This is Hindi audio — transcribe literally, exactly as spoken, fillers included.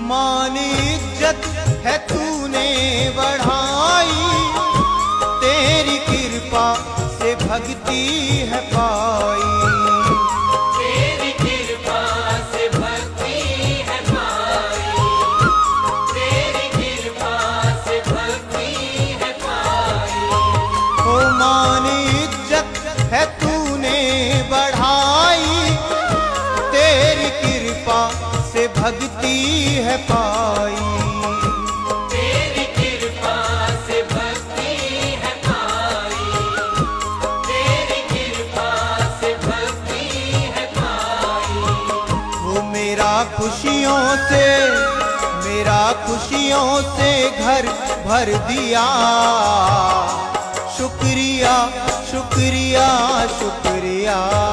मान इज्जत है तूने बढ़ाई, तेरी कृपा से भक्ति है पाई। तेरी कृपा से भक्ति है पाई, तेरी कृपा से भक्ति है पाई। ओ मान इज्जत है तूने बढ़ाई, तेरी कृपा से भक्ति है पाई। तेरी कृपा से भक्ति है पाई, तेरी कृपा से भक्ति है पाई। वो मेरा खुशियों से मेरा खुशियों से घर भर दिया, शुक्रिया शुक्रिया शुक्रिया।